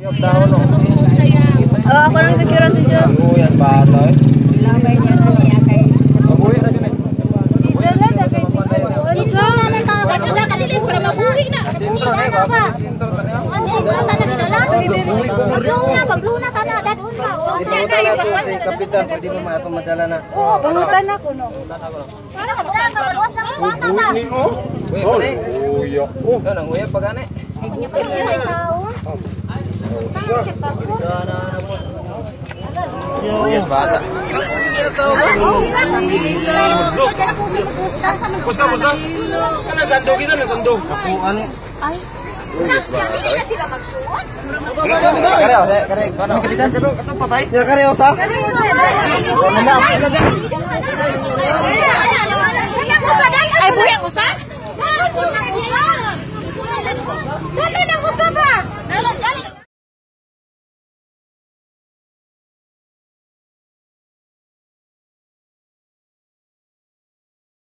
Ako nang nakikiran din dyan. Oo, yan bata eh. Labay niya na niya kay... Mabuhi na dyan eh. Dala na kay Piso. Wala na tao. Wala ka dilim para mabuhi na. Mabuhi na ba? Ano ba talaga dala? Magluna ka na. Dadun ba? Ipabutan na ito si Kapitan. Pwede mo mga itong madala na. Oo, Pangutan ako no. Ano ka ba? Kabaluwas ang bata ba? Uyak. Yan ang uyak pag gani. Ay, tao. Check pa ko. Yan bata. Pusta. Ano sandog? Isa na sandog. Ako ano? Ay. Hindi na sila magsuot. Kareo, kareo. Ano? Kapitan, katong patay? Ya kareo sa? Ay, buhay ang usa? Dali na usa ba? Dali